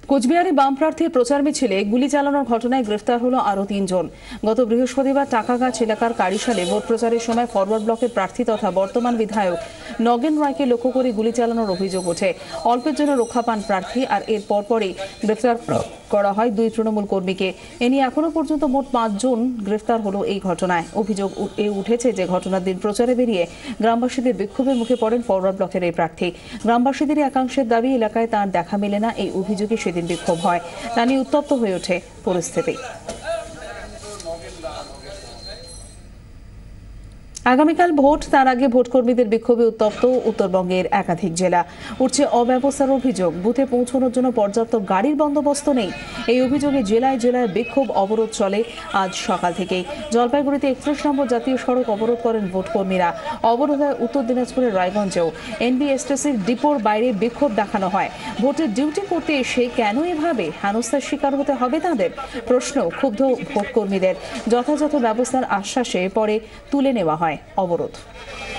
কোচবিহারে বাম প্রার্থীর প্রচার মিছিলে গুলি চালানোর ঘটনায় গ্রেফতার হলো আরও ৩ জন। গত বৃহস্পতিবার টাকাগাছ এলাকার কারিশালে ভোট প্রচারের সময় ফরওয়ার্ড ব্লকের প্রার্থী তথা বর্তমান বিধায়ক নগেন রায়কে লক্ষ্য করে গুলি চালানোর অভিযোগ ওঠে। অল্পের জন্য রক্ষা পান প্রার্থী, আর এর পরপরই গ্রেফতার করা হয় 2 তৃণমূল কর্মীকে। এ নিয়ে এখনো পর্যন্ত মোট 5 জন গ্রেফতার হলো এই ঘটনায়। অভিযোগ উঠেছে যে ঘটনার দিন প্রচারে বেরিয়ে গ্রামবাসীদের বিক্ষোভের মুখে পড়েন ফরওয়ার্ড ব্লকের এই প্রার্থী। গ্রামবাসীদের একাংশের দাবি, এলাকায় তার দেখা মেলে না, এই অভিযোগে সেদিন বিক্ষোভ হয়। তা নিয়ে উত্তপ্ত হয়ে ওঠে পরিস্থিতি। আগামীকাল ভোট, তার আগে ভোটকর্মীদের বিক্ষোভে উত্তপ্ত উত্তরবঙ্গের একাধিক জেলা। উঠছে অব্যবস্থার অভিযোগ, বুথে পৌঁছানোর জন্য পর্যাপ্ত গাড়ির বন্দোবস্ত নেই। এই অভিযোগে জেলায় জেলায় বিক্ষোভ অবরোধ চলে আজ সকাল থেকেই। জলপাইগুড়িতে 31 নম্বর জাতীয় সড়ক অবরোধ করেন ভোটকর্মীরা। অবরোধ হয় উত্তর দিনাজপুরের রায়গঞ্জেও। এনবিএসটিসির ডিপোর বাইরে বিক্ষোভ দেখানো হয়। ভোটের ডিউটি করতে এসে কেন এভাবে হেনস্থার শিকার হতে হবে তাদের? প্রশ্ন ক্ষুব্ধ ভোটকর্মীদের। যথাযথ ব্যবস্থার আশ্বাসে পরে তুলে নেওয়া হয় অবরোধ।